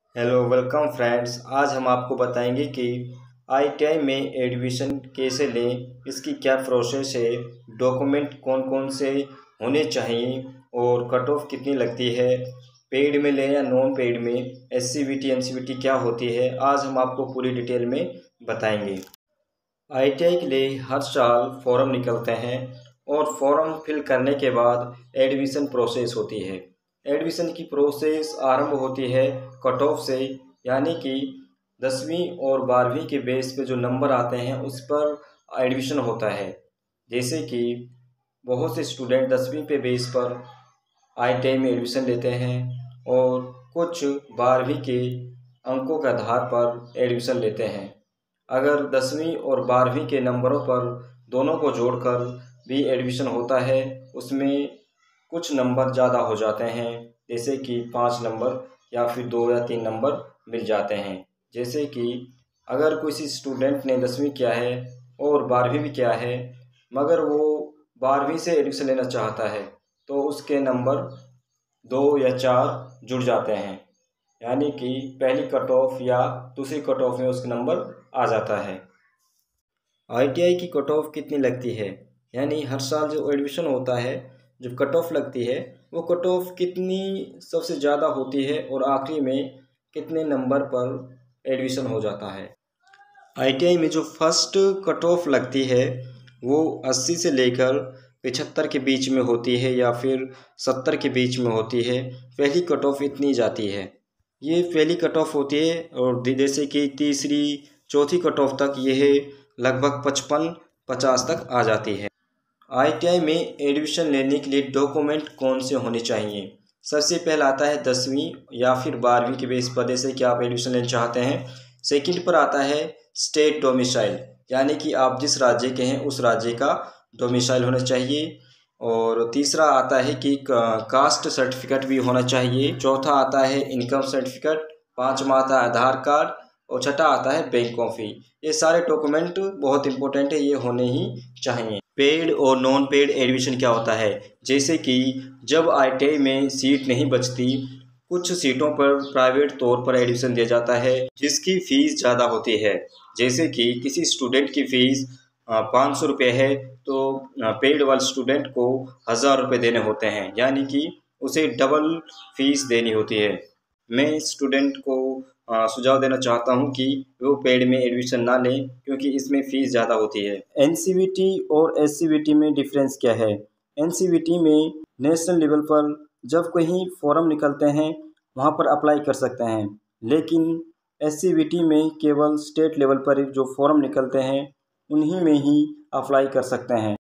Hello welcome friends. आज हम आपको बताएंगे कि आईटीआई में एडमिशन कैसे लें, इसकी क्या प्रोसेस है, डॉक्यूमेंट कौन कौन से होने चाहिए और कट ऑफ कितनी लगती है, पेड में लें या नॉन पेड में, एससीबीटी एनसीबीटी क्या होती है, आज हम आपको पूरी डिटेल में बताएंगे। आईटीआई के लिए हर साल फॉर्म निकलते हैं और फॉर्म फिल करने के बाद एडमिशन प्रोसेस होती है। एडमिशन की प्रोसेस आरंभ होती है कट ऑफ से, यानी कि 10वीं और 12वीं के बेस पे जो नंबर आते हैं उस पर एडमिशन होता है। जैसे कि बहुत से स्टूडेंट 10वीं पे बेस पर आईटीआई में एडमिशन लेते हैं और कुछ 12वीं के अंकों के आधार पर एडमिशन लेते हैं। अगर 10वीं और 12वीं के नंबरों पर दोनों को जोड़कर भी एडमिशन होता है, उसमें कुछ नंबर ज़्यादा हो जाते हैं, जैसे कि 5 नंबर या फिर 2 या 3 नंबर मिल जाते हैं। जैसे कि अगर किसी स्टूडेंट ने 10वीं किया है और 12वीं भी किया है, मगर वो 12वीं से एडमिशन लेना चाहता है, तो उसके नंबर 2 या 4 जुड़ जाते हैं, यानी कि पहली कट ऑफ या दूसरी कट ऑफ में उसका नंबर आ जाता है। आईटीआई की कट ऑफ कितनी लगती है, यानी हर साल जो एडमिशन होता है, जो कट ऑफ लगती है, वो कट ऑफ कितनी सबसे ज़्यादा होती है और आखिरी में कितने नंबर पर एडमिशन हो जाता है। आईटीआई में जो फर्स्ट कट ऑफ लगती है वो 80 से लेकर 75 के बीच में होती है या फिर 70 के बीच में होती है। पहली कट ऑफ इतनी जाती है, ये पहली कट ऑफ होती है। और जैसे कि तीसरी चौथी कट ऑफ तक यह लगभग 55-50 तक आ जाती है। आईटीआई में एडमिशन लेने के लिए डॉक्यूमेंट कौन से होने चाहिए। सबसे पहला आता है 10वीं या फिर 12वीं के बेस पर, जैसे कि आप एडमिशन लेना चाहते हैं। सेकंड पर आता है स्टेट डोमिसाइल, यानी कि आप जिस राज्य के हैं उस राज्य का डोमिसाइल होना चाहिए। और तीसरा आता है कि कास्ट सर्टिफिकेट भी होना चाहिए। चौथा आता है इनकम सर्टिफिकेट। पाँचवा आता है आधार कार्ड और छठा आता है बैंक कॉपी। ये सारे डॉक्यूमेंट बहुत इंपॉर्टेंट है, ये होने ही चाहिए। पेड और नॉन पेड एडमिशन क्या होता है, जैसे कि जब आईटीआई में सीट नहीं बचती, कुछ सीटों पर प्राइवेट तौर पर एडमिशन दिया जाता है जिसकी फ़ीस ज़्यादा होती है। जैसे कि किसी स्टूडेंट की फ़ीस 500 रुपये है, तो पेड वाले स्टूडेंट को 1000 रुपये देने होते हैं, यानी कि उसे डबल फीस देनी होती है। मैं स्टूडेंट को सुझाव देना चाहता हूं कि वो पेड में एडमिशन ना लें, क्योंकि इसमें फ़ीस ज़्यादा होती है। एनसीबीटी और एससीबीटी में डिफरेंस क्या है। एनसीबीटी में नेशनल लेवल पर जब कहीं फॉर्म निकलते हैं वहां पर अप्लाई कर सकते हैं, लेकिन एससीबीटी में केवल स्टेट लेवल पर जो फॉर्म निकलते हैं उन्हीं में ही अप्लाई कर सकते हैं।